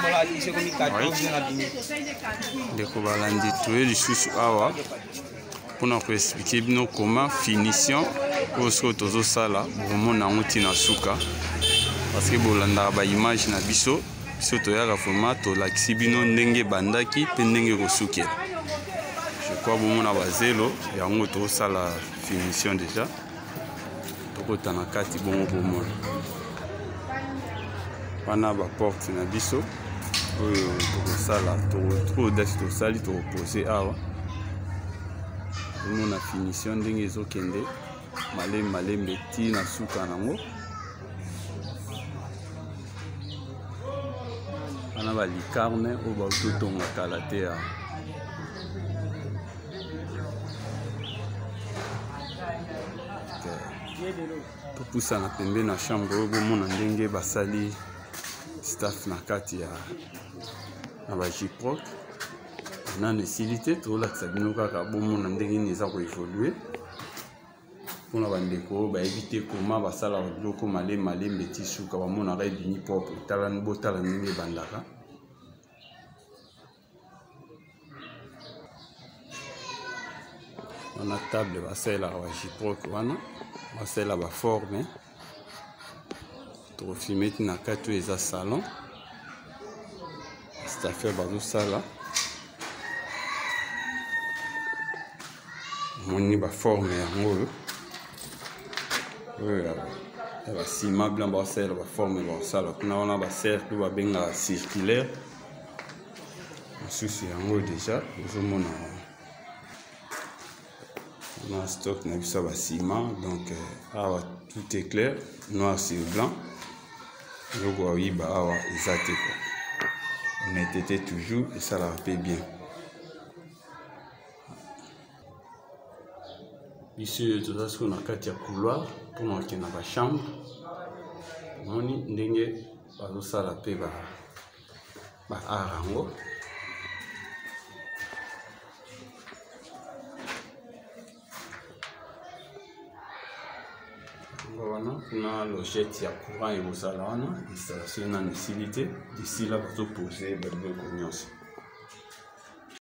ndeko balandi toye lisusu awa mpona koexplike bino comment finition oyo soki tozosala bomona yango ntina suka parce que bolandaka baimage na biso toyaka vraiment tolakisi bino ndenge ebandaki mpe ndenge ekosukela. Je crois bomona bazelo yango tozosala finition déjà tokota na kati bongo bomona wana baporte na biso oyo tokosala todasi tosali tokopose awa bomona finition ndenge ezokende malembe ti na suka nango wana balicarne oyo bautotonga kala te awa. Topusana pembe na chambre oyo bomona ndenge basali staff na kati na bajiproc nano esili te tolakisa bino kaka bomona ndenge nini eza koevolue mpona bandeko oyo bayebi te koma basalaka biloko malembe ti suka bamonaka ebini propre botala ndenge ebandaka. Wana table basalelaka bajiproc wana basalela baforme tokofilme ti na kati oyo eza salon staffer bazosala moni baforme yango oyo ya basima blanc basalela baforme basala kuna wana bacercle babengaka circulaire mosusu yango déjà ozomona on a stock na biso basima donc awa tout est clair noir sur blanc eloko aoyiba awa eza te quoi honnêteté toujours esalaka mpe bien. Biso oyo toza siko na kati ya couloir mpona kokende na bachambre moni ndenge bazosala mpe baart yango wana kuna logette ya courant ekosala wana installation nano esili te d'ici là bazopose babiloko nyonso.